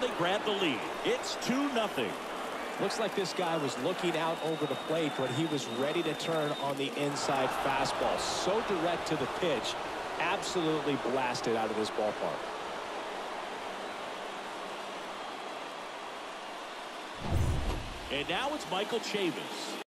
and they grab the lead. It's 2-0. Looks like this guy was looking out over the plate, but he was ready to turn on the inside fastball. So direct to the pitch, absolutely blasted out of this ballpark. And now it's Michael Chavis.